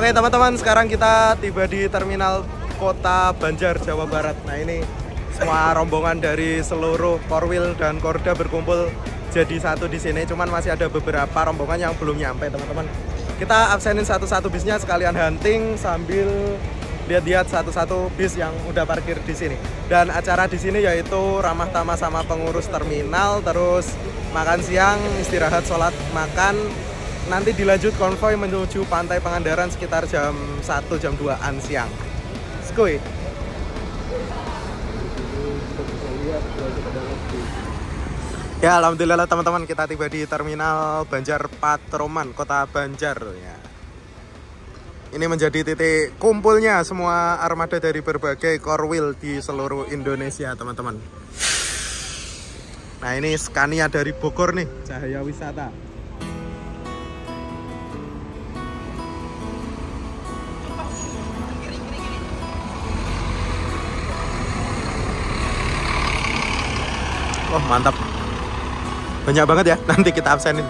Oke teman-teman, sekarang kita tiba di terminal Kota Banjar, Jawa Barat. Nah ini semua rombongan dari seluruh Korwil dan Korda berkumpul jadi satu di sini. Cuman masih ada beberapa rombongan yang belum nyampe teman-teman. Kita absenin satu-satu bisnya sekalian hunting sambil lihat-lihat satu-satu bis yang udah parkir di sini. Dan acara di sini yaitu ramah tamah sama pengurus terminal, terus makan siang, istirahat, sholat, makan. Nanti dilanjut konvoy menuju Pantai Pangandaran sekitar jam 1, jam 2-an siang. Skuy. Ya, alhamdulillah teman-teman, kita tiba di terminal Banjar Patroman, Kota Banjar ya. Ini menjadi titik kumpulnya semua armada dari berbagai Korwil di seluruh Indonesia, teman-teman. Nah, ini Scania dari Bogor nih, Cahaya Wisata. Oh, mantap. Banyak banget ya, nanti kita absenin.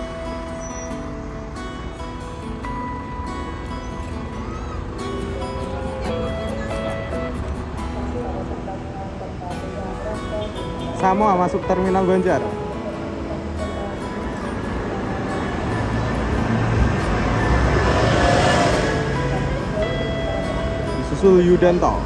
Semua masuk terminal Banjar. Disusul Yudanto.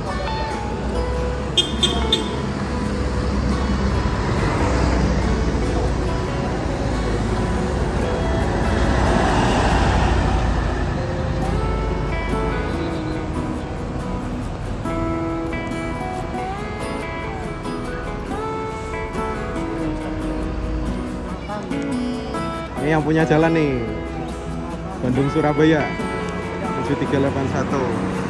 Ini yang punya jalan nih, Bandung Surabaya 7381.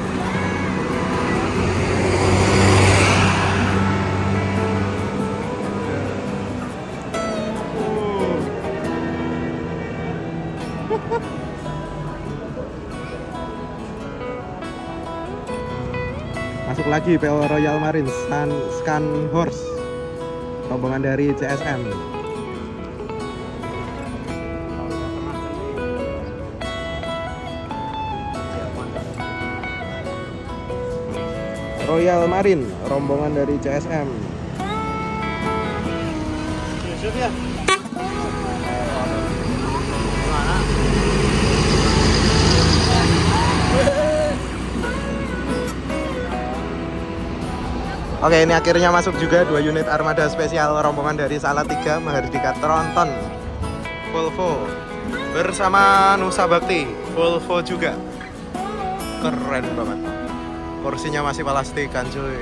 Masuk lagi PO Royal Marine Scan Horse, rombongan dari CSM. Royal Marine, rombongan dari CSM. Yusuf ya? Oke, ini akhirnya masuk juga 2 unit armada spesial rombongan dari Salatiga, Mahardika Tronton, Volvo bersama Nusa Bakti, Volvo juga. Keren banget. Kursinya masih plastikan cuy.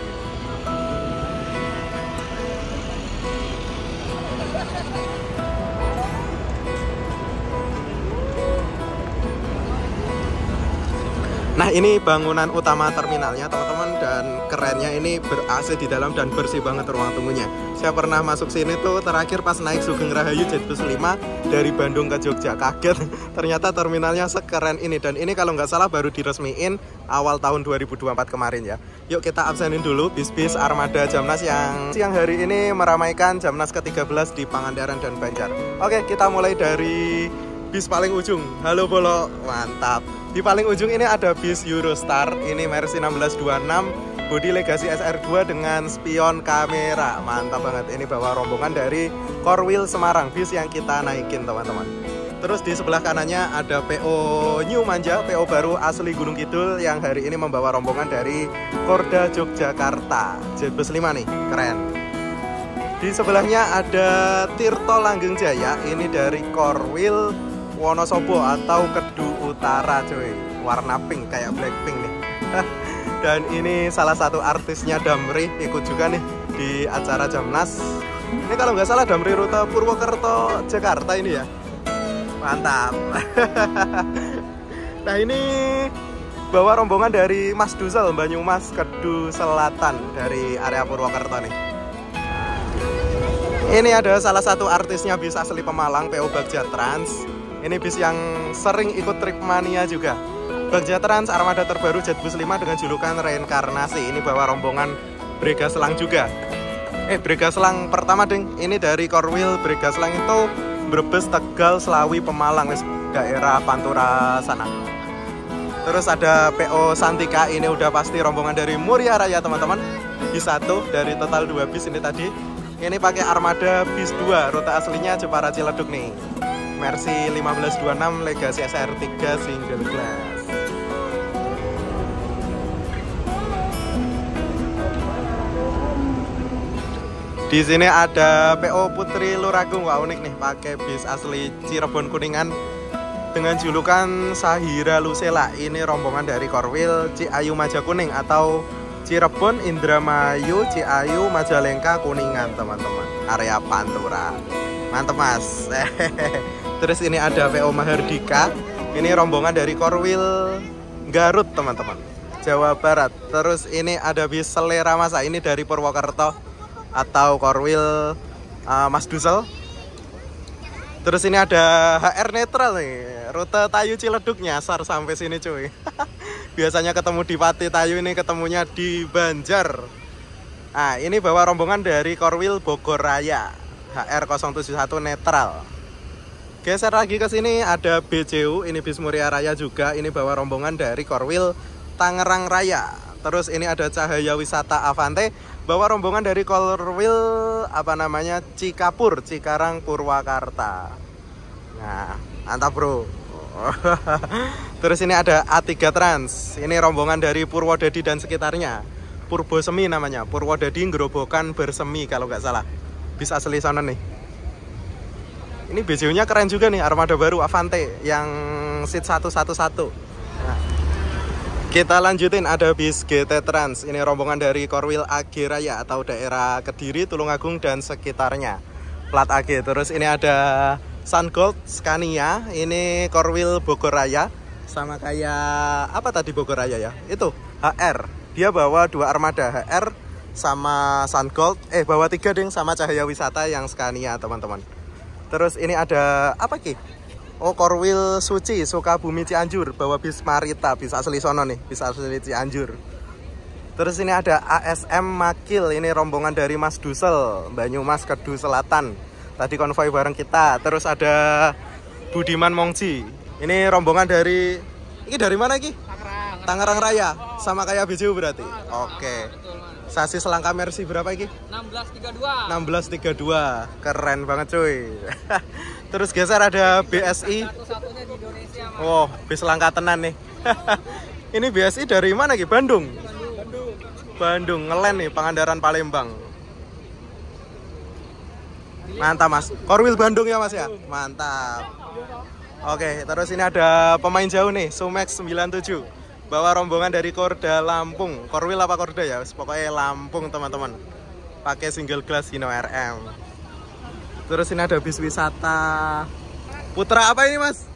Nah, ini bangunan utama terminalnya teman-teman, dan kerennya ini ber-AC di dalam dan bersih banget ruang tunggunya. Saya pernah masuk sini tuh terakhir pas naik Sugeng Rahayu Jetbus 5 dari Bandung ke Jogja, kaget ternyata terminalnya sekeren ini. Dan ini kalau nggak salah baru diresmiin awal tahun 2024 kemarin ya. Yuk kita absenin dulu bis-bis armada Jamnas yang siang hari ini meramaikan Jamnas ke-13 di Pangandaran dan Banjar. Oke, kita mulai dari bis paling ujung. Halo Bolo, mantap. Di paling ujung ini ada bis Eurostar, ini Mercy 1626, bodi Legacy SR2 dengan spion kamera. Mantap banget, ini bawa rombongan dari Korwil Semarang, bis yang kita naikin teman-teman. Terus di sebelah kanannya ada PO New Manja, PO baru asli Gunung Kidul yang hari ini membawa rombongan dari Korda Yogyakarta. Jetbus 5 nih, keren. Di sebelahnya ada Tirto Langgeng Jaya, ini dari Korwil Wonosobo atau Kedu Utara cuy, warna pink kayak Blackpink nih. Dan ini salah satu artisnya Damri ikut juga nih di acara Jamnas. Ini kalau nggak salah Damri rute Purwokerto Jakarta ini ya. Mantap. Nah, ini bawa rombongan dari Mas Dusel Banyumas Kedu Selatan dari area Purwokerto nih. Ini ada salah satu artisnya bis asli Pemalang, PO Bagja Trans. Ini bis yang sering ikut trip mania juga. Bagja Trans armada terbaru Jetbus 5 dengan julukan Reinkarnasi. Ini bawa rombongan Brega Selang juga. Brega Selang pertama ding. Ini dari Korwil. Brega Selang itu Brebes, Tegal, Slawi, Pemalang, daerah Pantura sana. Terus ada PO Santika, ini udah pasti rombongan dari Muria Raya teman-teman. Bis 1 dari total 2 bis ini tadi. Ini pakai armada bis 2, rute aslinya Jepara Ciledug nih. Mercy 1526 Legacy SR3 single glass. Di sini ada PO Putri Luragung, wah unik nih, pakai bis asli Cirebon Kuningan dengan julukan Sahira Lusela. Ini rombongan dari Korwil Ciayu Majakuning atau Cirebon Indramayu Ciayu Majalengka Kuningan teman-teman, area Pantura. Mantep mas. Terus ini ada PO Mahardika, ini rombongan dari Korwil Garut teman-teman, Jawa Barat. Terus ini ada bis Selera Masa, ini dari Purwokerto atau Korwil Mas Dusel. Terus ini ada HR netral nih, rute Tayu Ciledug, nyasar sampai sini cuy. Biasanya ketemu di Pati Tayu, ini ketemunya di Banjar. Nah, ini bawa rombongan dari Korwil Bogor Raya, HR 071 netral. Geser lagi ke sini ada BCU, ini bis Muria Raya juga, ini bawa rombongan dari Korwil Tangerang Raya. Terus ini ada Cahaya Wisata Avante, bawa rombongan dari Korwil Cikapur, Cikarang, Purwakarta. Nah, mantap bro. Terus ini ada A3 Trans, ini rombongan dari Purwodadi dan sekitarnya, Purbosemi namanya, Purwodadi Gerobokan Bersemi kalau nggak salah. Bis asli sana nih. Ini BJU nya keren juga nih, armada baru Avante yang seat 111. Nah, kita lanjutin, ada bis GT Trans, ini rombongan dari Korwil AG Raya atau daerah Kediri, Tulungagung dan sekitarnya, plat AG. Terus ini ada Sungold Scania, ini Korwil Bogor Raya, sama kayak apa tadi Bogor Raya ya, itu HR. Dia bawa 2 armada, HR sama Sungold, bawa 3 ding, sama Cahaya Wisata yang Scania teman-teman. Terus ini ada apa ki? Oh, Korwil Suci Sukabumi Cianjur, bawa bis Marita, bis asli sono nih, bis asli Cianjur. Terus ini ada ASM Makil, ini rombongan dari Mas Dusel, Banyumas Kedu Selatan. Tadi konvoy bareng kita. Terus ada Budiman Mongji, ini rombongan dari, ini dari mana ki? Tangerang Raya, sama kayak BJU berarti. Oke. Sasis langka Mercy berapa ki? 1632. 1632, keren banget cuy. Terus geser ada BSI. Satu-satunya di Indonesia. Oh, bis langka tenan nih. Ini BSI dari mana ki? Bandung. Bandung, ngelen nih, Pangandaran Palembang. Mantap mas. Korwil Bandung ya mas ya? Mantap. Oke, terus ini ada pemain jauh nih, Sumex 97. Bawa rombongan dari Korda Lampung. Korwil apa Korda ya? Pokoknya Lampung teman-teman. Pakai single glass Hino RM. Terus ini ada bis wisata Putra apa ini mas?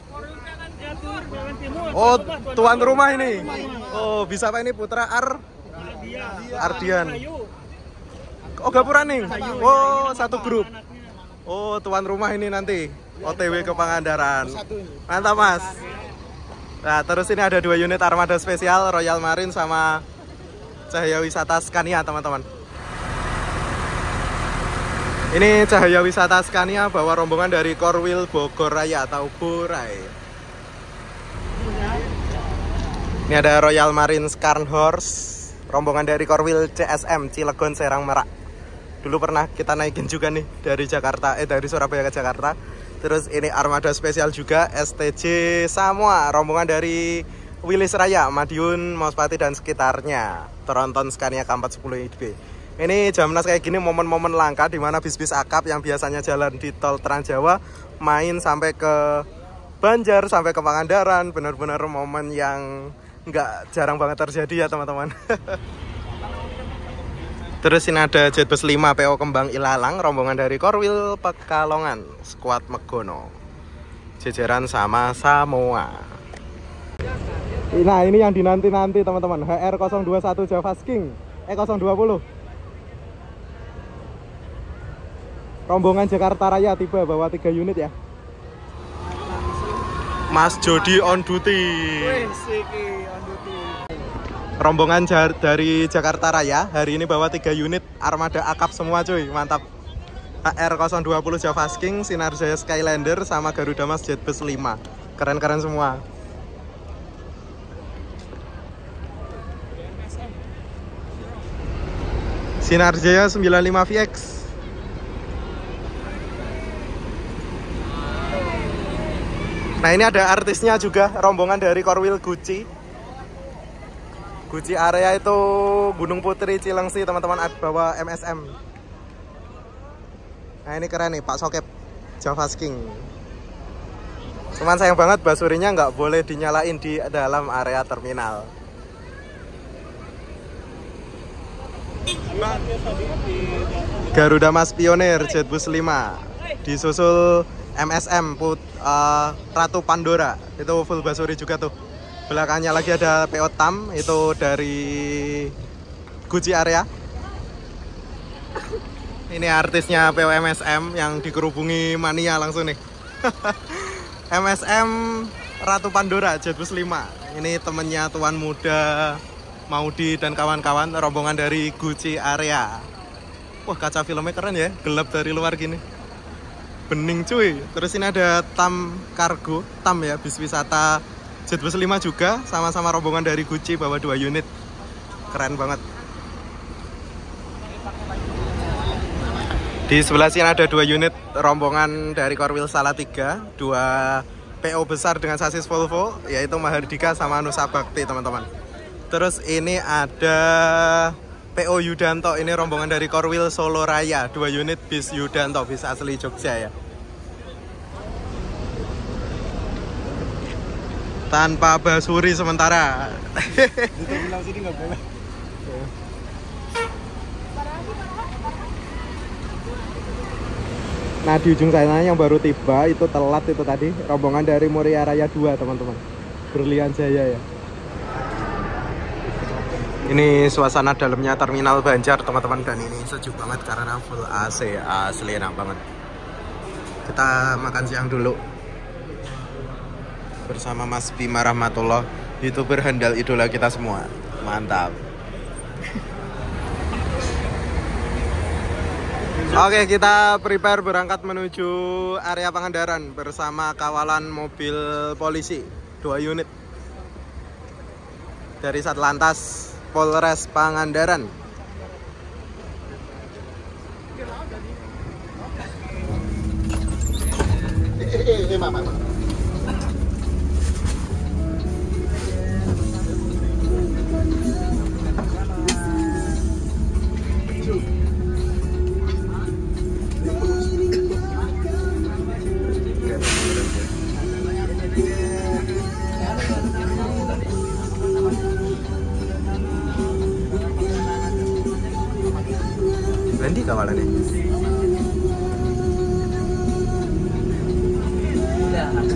Oh, tuan rumah ini. Oh, bisa apa ini? Putra Ardian. Oh, Gapuraning. Oh, satu grup. Oh, tuan rumah ini nanti OTW ke Pangandaran. Mantap mas. Nah, terus ini ada 2 unit armada spesial, Royal Marine sama Cahaya Wisata Scania teman-teman. Ini Cahaya Wisata Scania bawa rombongan dari Korwil Bogor Raya atau Borai. Ini ada Royal Marine Scharnhorst, rombongan dari Korwil CSM Cilegon Serang Merak. Dulu pernah kita naikin juga nih dari Jakarta, dari Surabaya ke Jakarta. Terus ini armada spesial juga STJ Samoa, rombongan dari Wilis Raya, Madiun, Mospati dan sekitarnya. Tronton Scania K410 IB. Ini Jamnas kayak gini momen-momen langka di mana bis-bis akap yang biasanya jalan di tol Trans Jawa main sampai ke Banjar, sampai ke Pangandaran. Bener-bener momen yang nggak jarang banget terjadi ya teman-teman. Terus ini ada Jetbus 5 PO Kembang Ilalang, rombongan dari Korwil Pekalongan, Skuad Megono, jejeran sama Samoa. Nah ini yang dinanti-nanti teman-teman, HR 021 Javas King, 020. Rombongan Jakarta Raya tiba, bawa 3 unit ya. Mas Jody on duty. Rombongan dari Jakarta Raya hari ini bawa 3 unit armada akap semua cuy, mantap. HR 020 Javas King, Sinar Jaya Skylander sama Garuda Mas Jetbus 5. Keren-keren semua. Sinarjaya 95 VX. Nah ini ada artisnya juga, rombongan dari Korwil Gucci. Gucci area itu Gunung Putri, Cilengsi teman-teman, bawa MSM. Nah ini keren nih Pak Sokep, Javas King. Cuman sayang banget basurinya nggak boleh dinyalain di dalam area terminal. Garuda Mas Pionir Jetbus 5 disusul MSM Ratu Pandora, itu full basuri juga tuh. Belakangnya lagi ada PO Tam, itu dari Gucci area. Ini artisnya PO MSM yang dikerubungi mania langsung nih. MSM Ratu Pandora Jetbus 5. Ini temennya Tuan Muda Maudi dan kawan-kawan, rombongan dari Gucci area. Wah kaca filmnya keren ya, gelap dari luar gini, bening cuy. Terus ini ada Tam Kargo, Tam ya, bis wisata Jetbus 5 juga, sama-sama rombongan dari Gucci, bawa 2 unit. Keren banget. Di sebelah sini ada 2 unit rombongan dari Korwil Salatiga, 2 PO besar dengan sasis Volvo, yaitu Mahardika sama Nusa Bakti teman-teman. Terus ini ada PO Yudanto, ini rombongan dari Korwil Solo Raya, 2 unit bis Yudanto, bis asli Jogja ya. Tanpa basuri sementara. Di terminal sini nggak boleh. Nah di ujung sana yang baru tiba itu telat itu tadi, rombongan dari Muria Raya 2 teman-teman, Berlian Jaya ya. Ini suasana dalamnya terminal Banjar teman-teman, dan ini sejuk banget karena full AC, asli enak banget. Kita makan siang dulu bersama Mas Bima Rahmatullah, YouTuber handal idola kita semua. Mantap. Oke, kita prepare berangkat menuju area Pangandaran bersama kawalan mobil polisi 2 unit dari Satlantas Polres Pangandaran. Nanti kawalannya.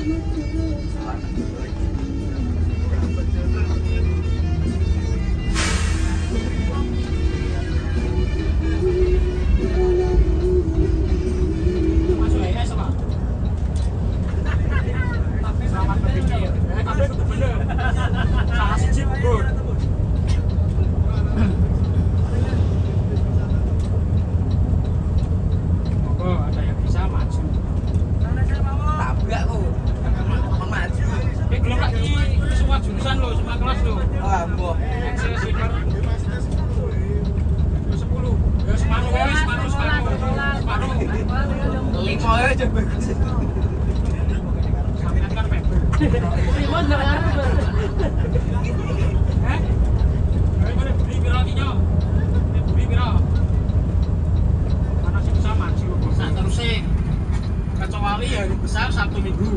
Kecuali hari besar Sabtu Minggu.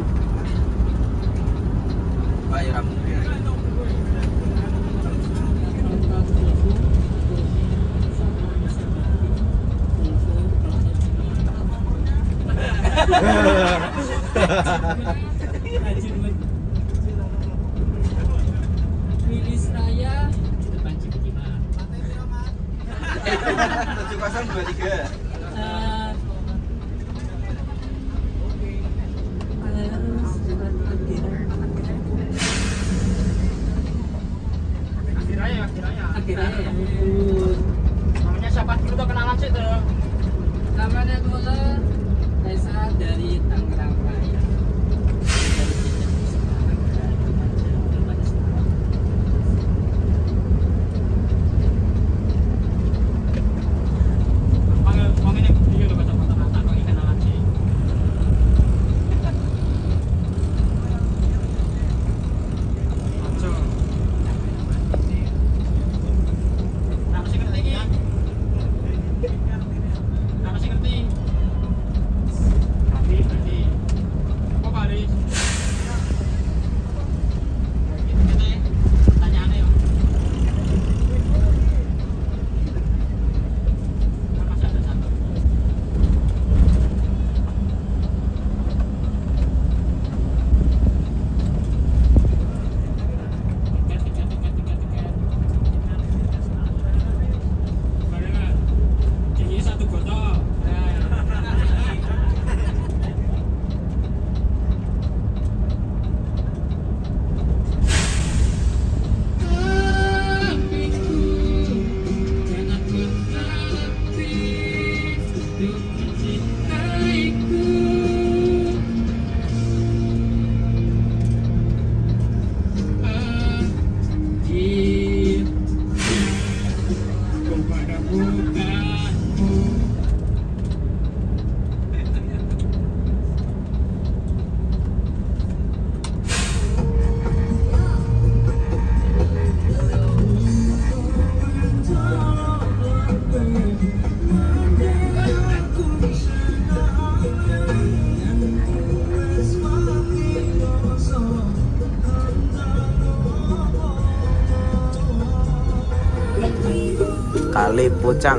Bayar Rabu. Wilis Raya Depan Cipukiman. 7023. akhirnya ya. Namanya siapa dulu tuh, kenalan sih tuh. Namanya Kula Desa dari Tangerang Raya. Wong ini dia lho kacamata rata kok iki kenalan sih. Ojo. Apa sih ngerti iki? Apa sih ngerti? Berarti. Apa Baris? Ini pertanyaannya ya. Masih ada satu. Tiket. Mana? Ini satu botol. Kali Pucang.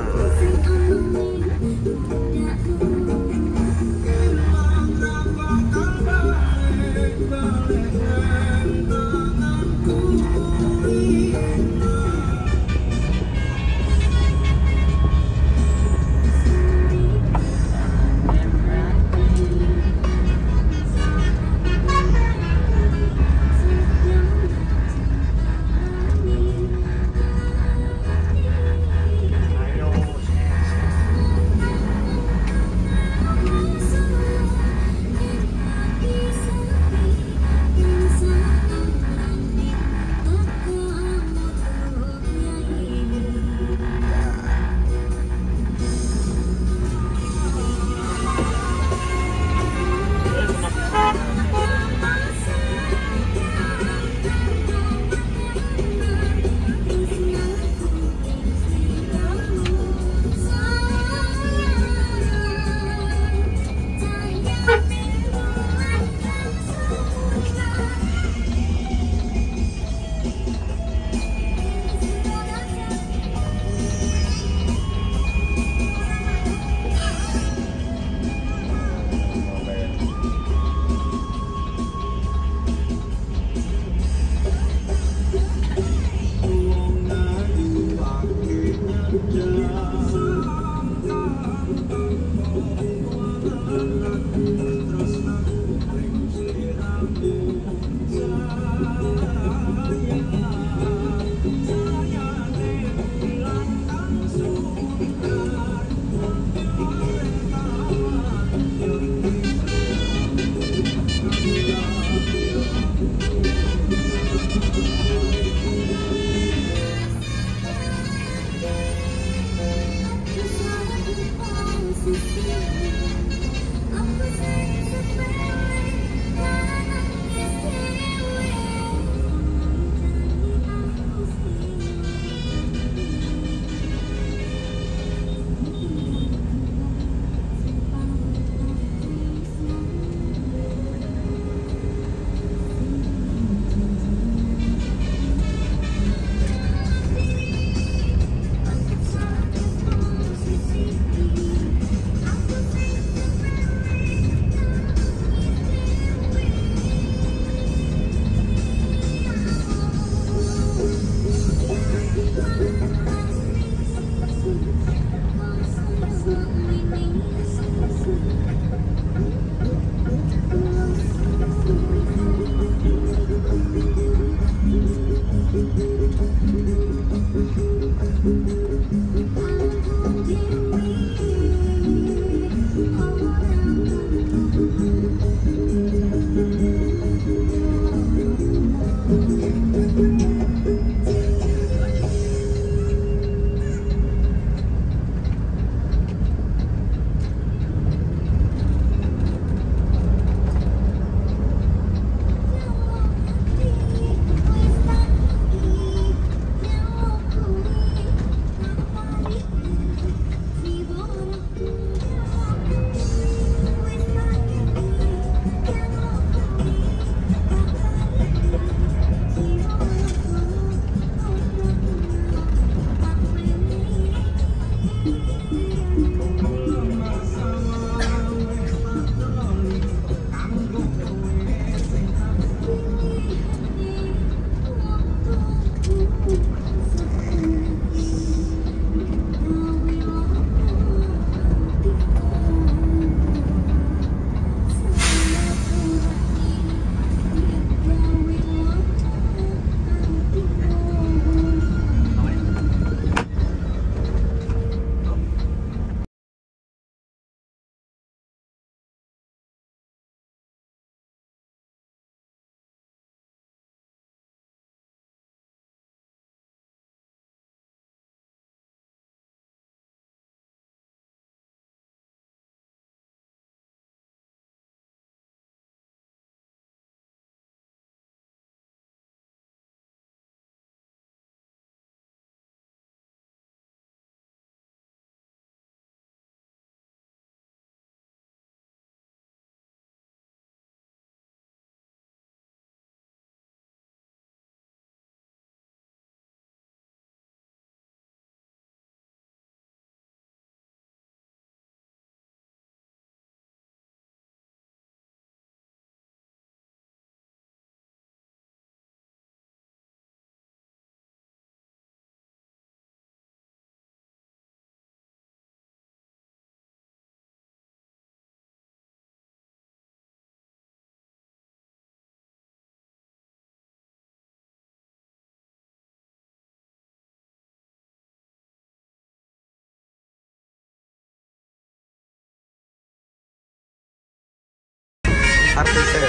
artisnya.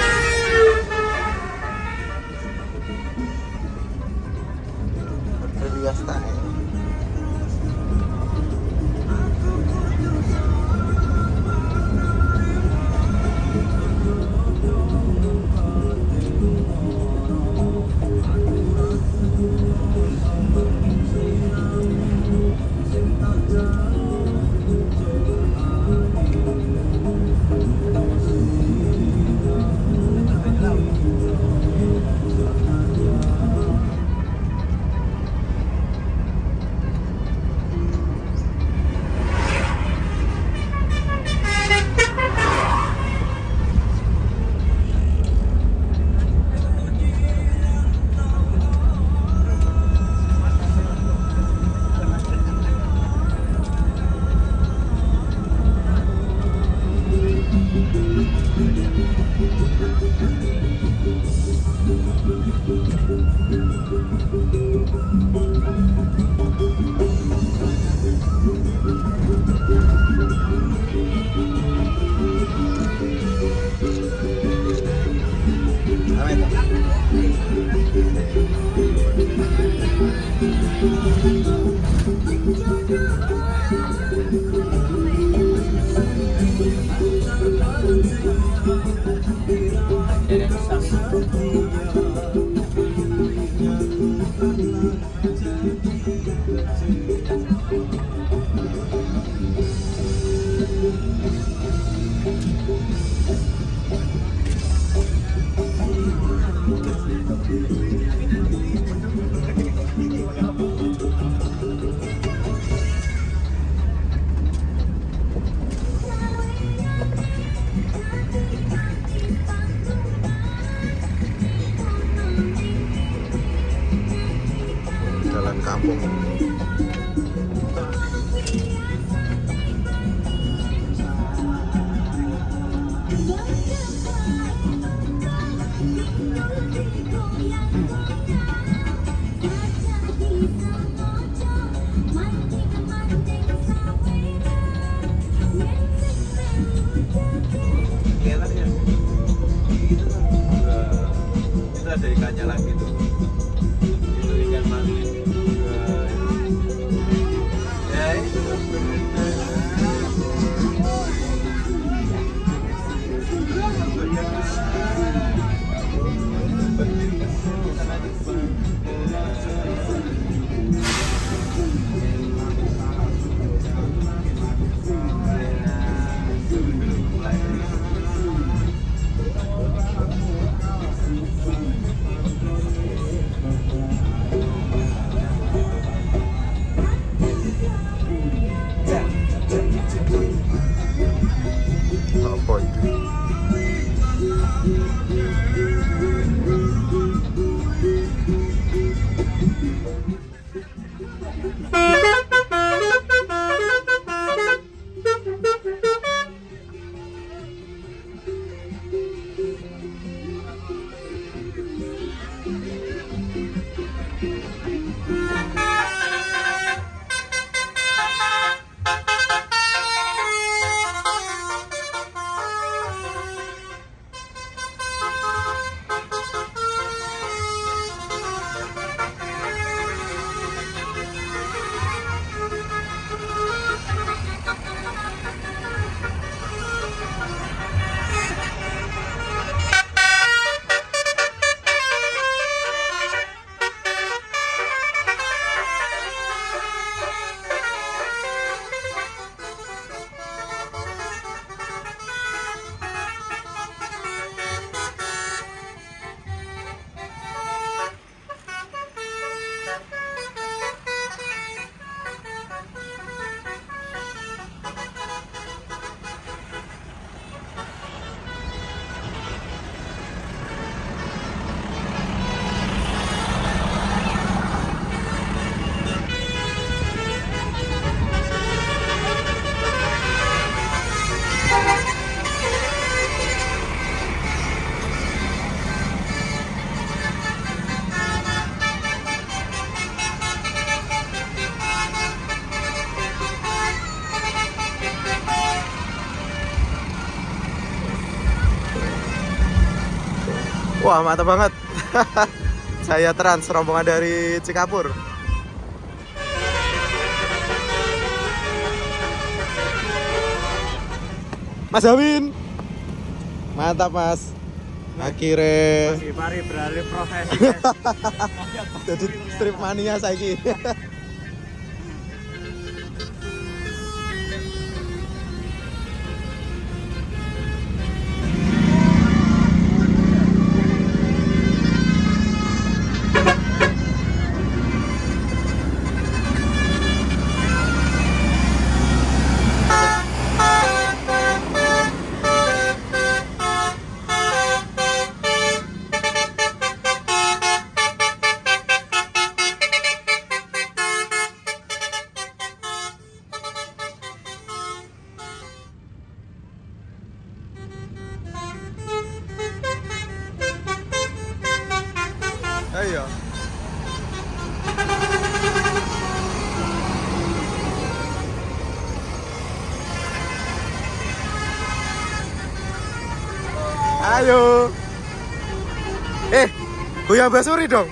Berlias style. Jalan kampung. Itu ada ikannya lagi tuh. Itu ikan mati. Ya itu. Apa itu? Wah, mantap banget. Saya Trans, rombongan dari Cikapur. Mas Awin. Mantap, Mas. Akhirnya Mari beralih profesi. jadi strip mania saiki. ya. Ayo. Goyang basuri dong.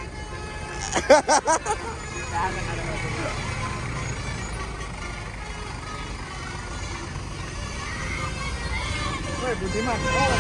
Woi, Budiman.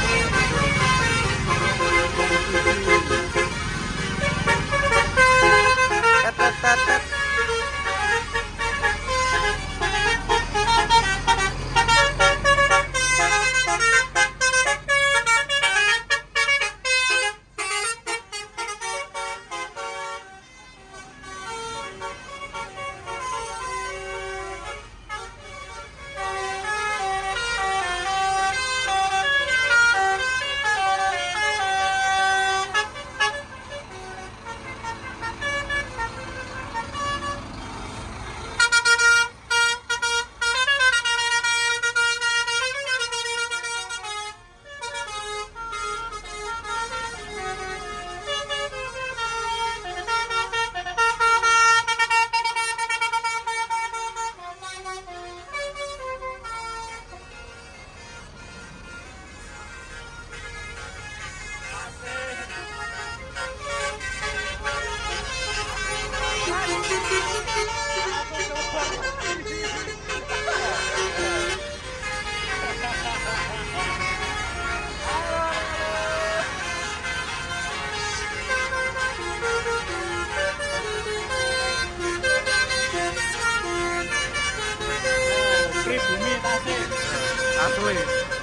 Pribumi Tasik. Asli.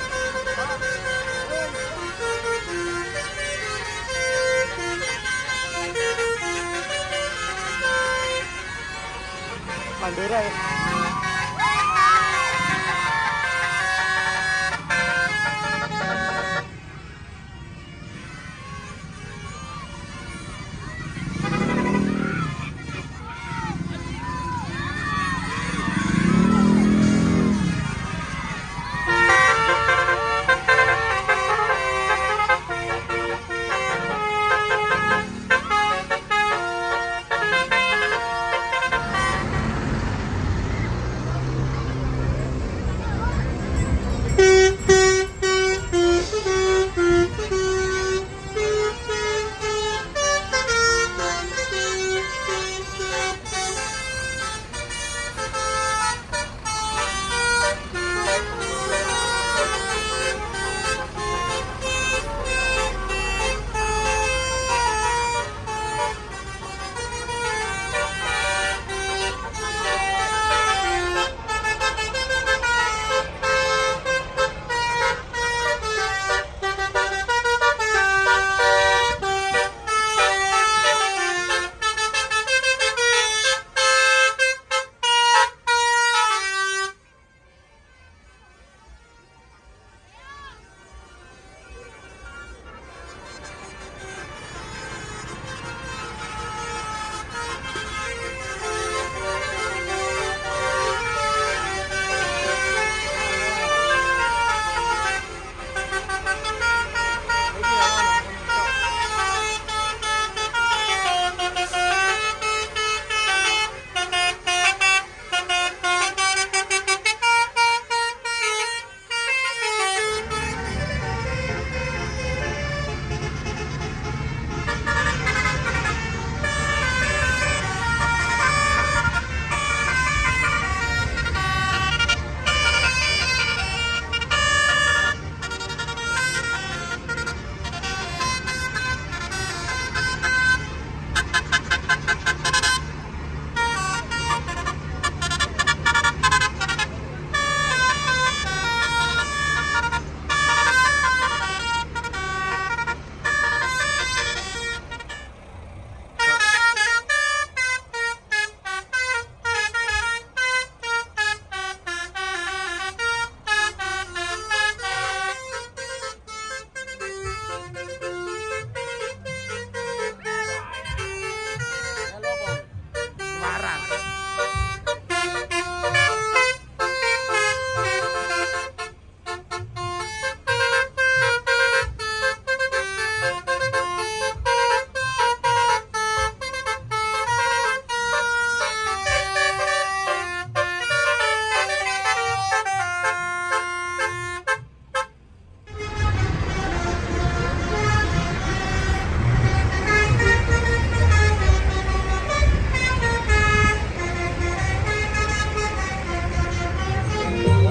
Bandera ya.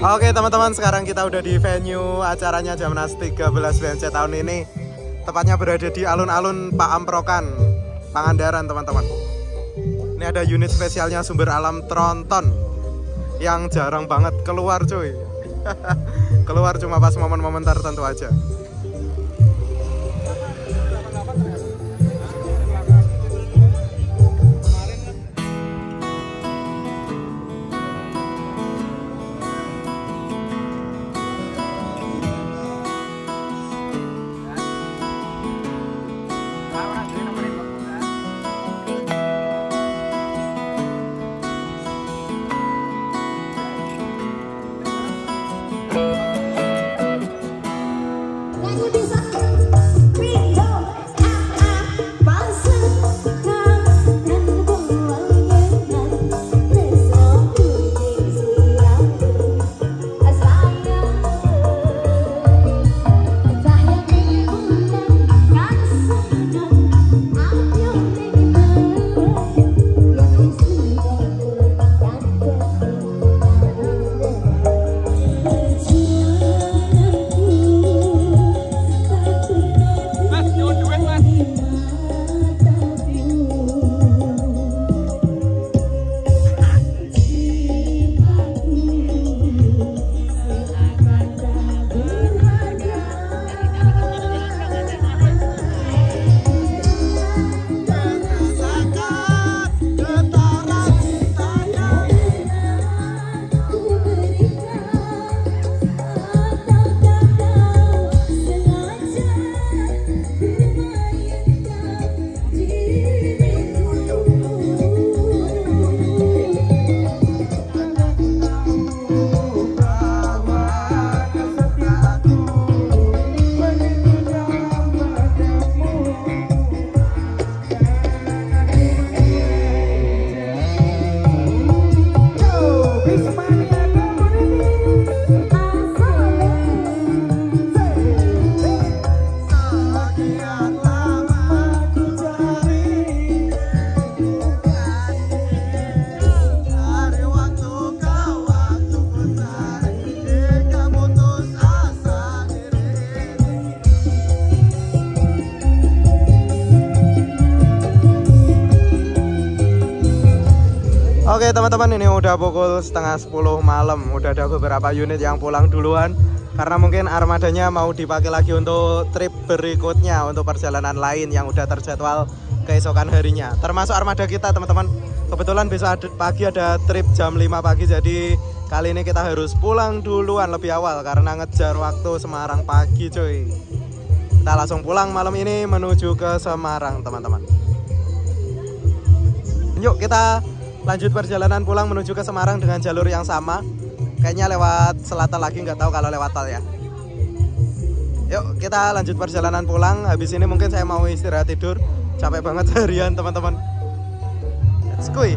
Oke teman-teman, sekarang kita udah di venue acaranya Jamnas 13 BMC tahun ini. Tepatnya berada di alun-alun Pak Amprokan, Pangandaran teman-teman. Ini ada unit spesialnya Sumber Alam Tronton yang jarang banget keluar cuy. Keluar cuma pas momen-momen tertentu aja. Oke teman-teman, ini udah pukul 9:30 malam. Udah ada beberapa unit yang pulang duluan karena mungkin armadanya mau dipakai lagi untuk trip berikutnya, untuk perjalanan lain yang udah terjadwal keesokan harinya. Termasuk armada kita teman-teman. Kebetulan besok pagi ada trip jam 5 pagi, jadi kali ini kita harus pulang duluan lebih awal karena ngejar waktu Semarang pagi cuy. Kita langsung pulang malam ini menuju ke Semarang teman-teman. Yuk kita lanjut perjalanan pulang menuju ke Semarang dengan jalur yang sama. Kayaknya lewat selatan lagi, nggak tahu kalau lewat tol ya. Yuk kita lanjut perjalanan pulang. Habis ini mungkin saya mau istirahat tidur. Capek banget seharian teman-teman. Let's go.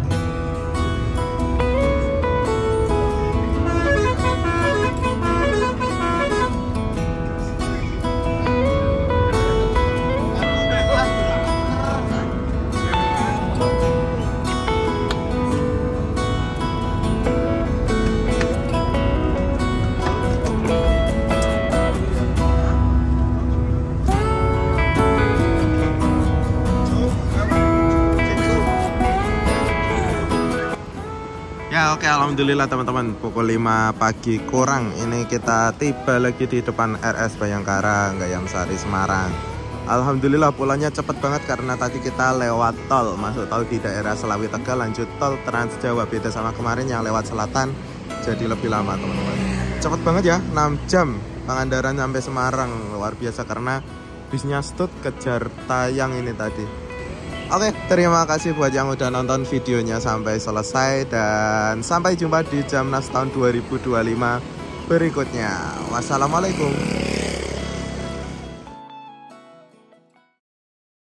Ya oke, alhamdulillah teman-teman, pukul 5 pagi kurang ini kita tiba lagi di depan RS Bayangkara Gayam Sari Semarang. Alhamdulillah pulangnya cepet banget karena tadi kita lewat tol, masuk tol di daerah Selawi Tegal, lanjut tol Trans Jawa. Beda sama kemarin yang lewat selatan, jadi lebih lama teman-teman. Cepet banget ya, 6 jam Pangandaran sampai Semarang. Luar biasa karena bisnya stut kejar tayang ini tadi. Oke, terima kasih buat yang udah nonton videonya sampai selesai. Dan sampai jumpa di Jamnas tahun 2025 berikutnya. Wassalamualaikum.